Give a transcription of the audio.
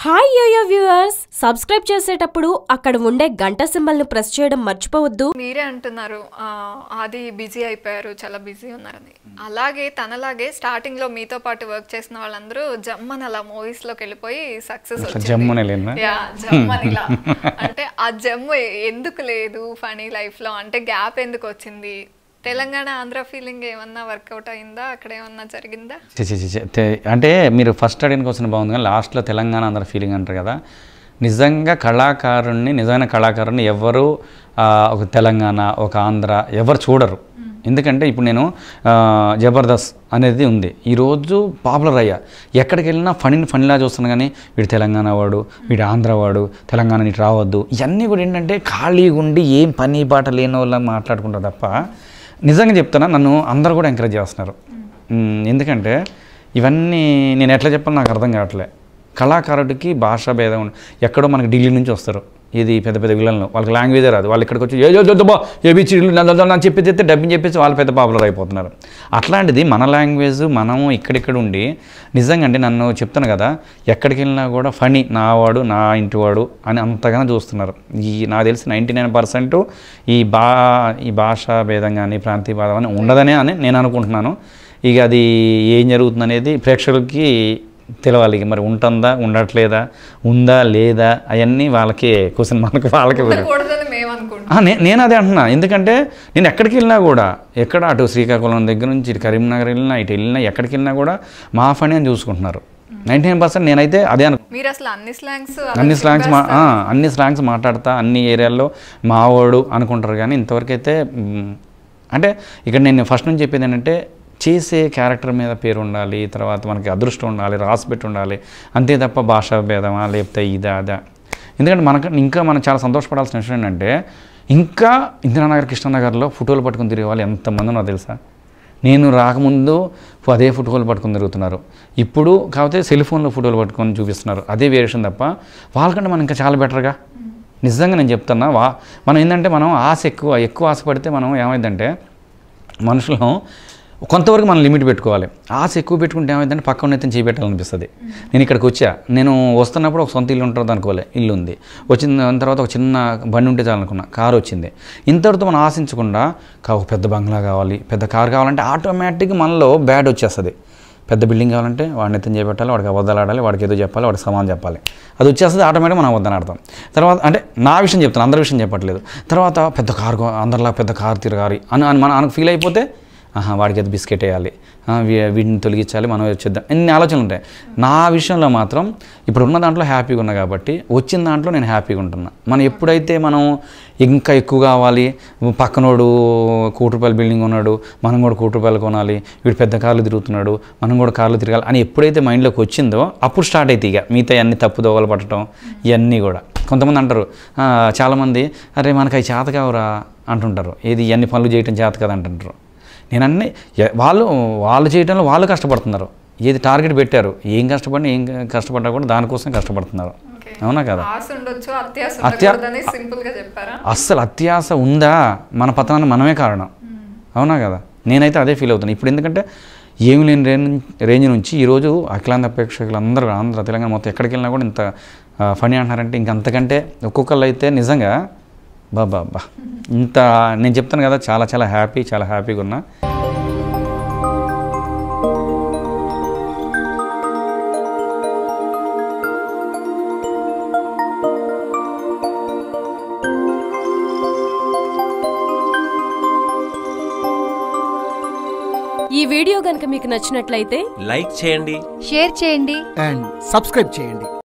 Hi yo-yo viewers, subscribe చేసేటప్పుడు అక్కడ ఉండే గంట సింబల్ ను ప్రెస్ చేయడం మర్చిపోవద్దు. మీరే అంటున్నారు ఆది బిజీ అయిపోయారు, చాలా బిజీ ఉన్నారని. అలాగే తనలాగే స్టార్టింగ్ లో మీతో పాటు వర్క్ చేసిన వాళ్ళందరూ జమ్మన్ అలా మూవీస్ లోకి వెళ్ళిపోయి సక్సెస్ అంటే ఆ జమ్ము ఎందుకు లేదు ఫనీ లైఫ్ లో, అంటే గ్యాప్ ఎందుకు వచ్చింది? తెలంగాణ ఆంధ్ర ఫీలింగ్ ఏమన్నా వర్కౌట్ అయిందా? అక్కడ ఏమన్నా జరిగిందా? అంటే మీరు ఫస్ట్ అడిగిన క్వశ్చన్ బాగుంది, కానీ లాస్ట్లో తెలంగాణ ఆంధ్ర ఫీలింగ్ అంటారు కదా. నిజంగా నిజమైన కళాకారుని ఎవరు ఒక తెలంగాణ ఒక ఆంధ్ర ఎవరు చూడరు. ఎందుకంటే ఇప్పుడు నేను జబర్దస్త్ అనేది ఉంది, ఈరోజు పాపులర్ అయ్యా, ఎక్కడికి వెళ్ళినా ఫనీలా చూస్తున్నాను. కానీ వీడు తెలంగాణ వాడు, వీడు ఆంధ్ర వాడు, తెలంగాణ నీకు రావద్దు, ఇవన్నీ కూడా ఏంటంటే ఖాళీగా ఉండి ఏం పని బాట లేని వాళ్ళ మాట్లాడుకుంటారు తప్ప. నిజంగా చెప్తున్నా, నన్ను అందరూ కూడా ఎంకరేజ్ చేస్తున్నారు. ఎందుకంటే ఇవన్నీ నేను ఎట్లా చెప్పాలి నాకు అర్థం కావట్లే. కళాకారుడికి భాషా భేదం ఎక్కడో మనకి ఢిల్లీ నుంచి వస్తారు, ఇది పెద్ద పెద్ద విలన్లు, వాళ్ళకి లాంగ్వేజే రాదు, వాళ్ళు ఇక్కడికి వచ్చి అని చెప్పేసి డబ్బింగ్ చెప్పేసి వాళ్ళు పెద్ద పాపులర్ అయిపోతున్నారు. అట్లాంటిది మన లాంగ్వేజ్ మనము ఇక్కడిక్కడ ఉండి నిజంగా అంటే నన్ను చెప్తాను కదా, ఎక్కడికి వెళ్ళినా కూడా ఫనీ నావాడు నా ఇంటివాడు అని అంతగానో చూస్తున్నారు. నాకు తెలిసి 99% ఈ భాషా భేదం కానీ ప్రాంతీయ భేదం అని ఉండదనే అని నేను అనుకుంటున్నాను. ఇక అది ఏం జరుగుతుంది అనేది ప్రేక్షకులకి తెలవాలి. మరి ఉంటుందా ఉండట్లేదా, ఉందా లేదా, అవన్నీ వాళ్ళకి క్వశ్చన్ మనకు వాళ్ళకి నేను అదే అంటున్నా. ఎందుకంటే నేను ఎక్కడికి వెళ్ళినా కూడా, ఎక్కడ అటు శ్రీకాకుళం దగ్గర నుంచి ఇటు కరీంనగర్ వెళ్ళినా ఇటు వెళ్ళినా ఎక్కడికి వెళ్ళినా కూడా మా ఫనీ అని చూసుకుంటున్నారు. 99% నేనైతే అదే అన్ని స్లాంగ్స్ మాట్లాడతా, అన్ని ఏరియాల్లో మావాడు అనుకుంటారు. కానీ ఇంతవరకు అయితే అంటే ఇక్కడ నేను ఫస్ట్ నుంచి చెప్పేది ఏంటంటే, చేసే క్యారెక్టర్ మీద పేరు ఉండాలి, తర్వాత మనకి అదృష్టం ఉండాలి, రాసిపెట్టి ఉండాలి, అంతే తప్ప భాషా భేదమా లేకపోతే ఇదా అదా. ఎందుకంటే మనం చాలా సంతోషపడాల్సిన విషయం ఏంటంటే, ఇంకా ఇందిరానగర్ కృష్ణనగర్లో ఫోటోలు పట్టుకుని తిరిగే వాళ్ళు ఎంతమంది ఉన్నారు తెలుసా. నేను రాకముందు అదే ఫోటోలు పట్టుకుని తిరుగుతున్నారు, ఇప్పుడు కాకపోతే సెల్ ఫోన్లో ఫోటోలు పట్టుకొని చూపిస్తున్నారు, అదే వేరియేషన్ తప్ప. వాళ్ళకంటే మనం ఇంకా చాలా బెటర్గా. నిజంగా నేను చెప్తున్నా, మనం ఏంటంటే మనం ఎక్కువ ఆశపడితే మనం ఏమైందంటే మనుషులు కొంతవరకు మనం లిమిట్ పెట్టుకోవాలి. ఆశ ఎక్కువ పెట్టుకుంటే ఏమైందంటే పక్కన అయితే చేపెట్టాలనిపిస్తుంది. నేను ఇక్కడికి వచ్చా, నేను వస్తున్నప్పుడు ఒక సొంత ఇల్లు ఉంటుంది అనుకోలే, ఇల్లు ఉంది, వచ్చిన తర్వాత ఒక చిన్న బండి ఉంటే చాలనుకున్నా, కారు వచ్చింది. ఇంతవరకు మనం ఆశించకుండా ఒక పెద్ద బంగ్లా కావాలి, పెద్ద కారు కావాలంటే ఆటోమేటిక్గా మనలో బ్యాడ్ వచ్చేస్తుంది. పెద్ద బిల్డింగ్ కావాలంటే వాడిని ఎత్తుని చేపెట్టాలి, వాడికి అబద్ధాలు ఆడాలి, వాడికి ఏదో చెప్పాలి, వాడికి సమానం చెప్పాలి, అది వచ్చేస్తుంది ఆటోమేటిక్గా మనం అబద్ధాన్ని ఆడతాం. తర్వాత అంటే నా విషయం చెప్తాను, అందరి విషయం చెప్పట్లేదు. తర్వాత పెద్ద కారు, అందరిలా పెద్ద కారు తిరగాలి అని మనకు ఫీల్ అయిపోతే వాడికి అది బిస్కెట్ వేయాలి, వీటిని తొలగించాలి, మనం వచ్చేద్దాం, ఎన్ని ఆలోచనలు ఉంటాయి. నా విషయంలో మాత్రం ఇప్పుడు ఉన్న దాంట్లో హ్యాపీగా ఉన్నా కాబట్టి వచ్చిన దాంట్లో నేను హ్యాపీగా ఉంటున్నా. మనం ఎప్పుడైతే మనం ఇంకా ఎక్కువ కావాలి, పక్కనోడు ₹1,00,00,000 బిల్డింగ్ ఉన్నాడు, మనం కూడా ₹1,00,00,000 కొనాలి, వీడు పెద్ద కార్లు తిరుగుతున్నాడు, మనం కూడా కార్లు తిరగాలి అని ఎప్పుడైతే మైండ్లోకి వచ్చిందో అప్పుడు స్టార్ట్ అయితే ఇక మిగతా అన్ని తప్పుదోవలు పట్టడం ఇవన్నీ కూడా. కొంతమంది అంటారు, చాలామంది అరే మనకు అవి చేత కావురా అంటుంటారు, ఏది ఇవన్నీ పనులు చేయటం చేత కదా అంటుంటారు. నేను అన్నీ వాళ్ళు చేయడంలో వాళ్ళు కష్టపడుతున్నారు, ఏది టార్గెట్ పెట్టారు, ఏం కష్టపడ్డా కూడా దానికోసం కష్టపడుతున్నారు. అవునా కదా? అస్సలు అత్యాశ ఉందా, మన పతనాన్ని మనమే కారణం. అవునా కదా? నేనైతే అదే ఫీల్ అవుతాను ఇప్పుడు. ఎందుకంటే ఏమి లేని రేంజ్ నుంచి ఈరోజు అఖిలాంధ్ర ప్రేక్షకులు అందరూ ఆంధ్ర తెలంగాణ మొత్తం ఎక్కడికి వెళ్ళినా కూడా ఇంత ఫనీ అంటున్నారంటే ఇంకంతకంటే ఒక్కొక్కళ్ళు అయితే నిజంగా బాబా ఇంత నేను చెప్తాను కదా, చాలా చాలా హ్యాపీగా ఉన్నా. ఈ వీడియో గనుక మీకు నచ్చినట్లయితే లైక్ చేయండి, షేర్ చేయండి అండ్ సబ్స్క్రైబ్ చేయండి.